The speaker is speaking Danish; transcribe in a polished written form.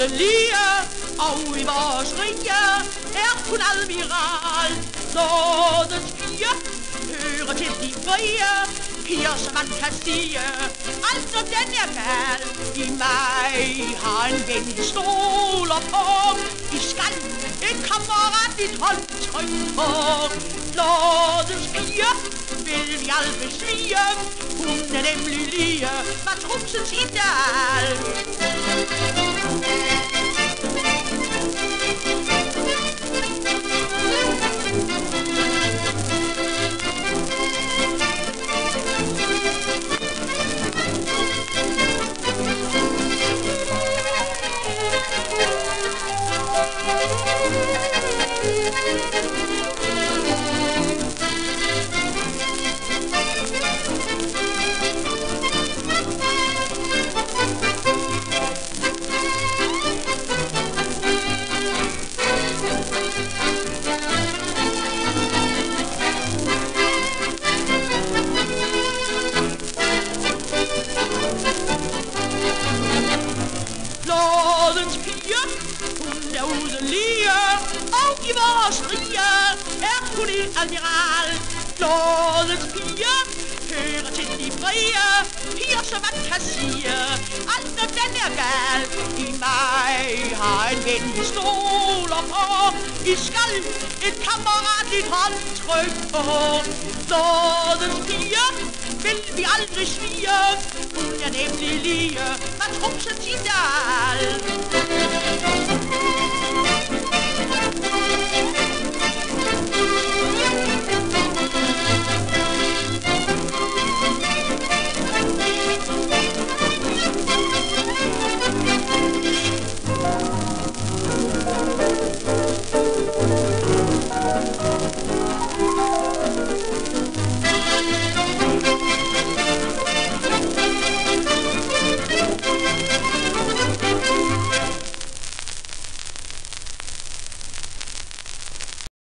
udelige, og i vores rige er kun admiral. Nådens piger hører til de frie, piger som man kan sige, altså den er gal. I mig har en ven, I stoler på, I skal et kammeratligt håndtryk på. Nådens piger vil vi aldrig svige, hun er nemlig lige matrosens ideal. Flådens piger, hun er udelige, og i vores rige er hun en admiral. Flådens piger hører til de frie, piger som man kan sige, alt når den er gal. I mig har en ven, I stoler på, I skal et kammeratligt håndtryk på. Flådens piger vil vi aldrig svige, hun er nemlig lige matrosens ideal.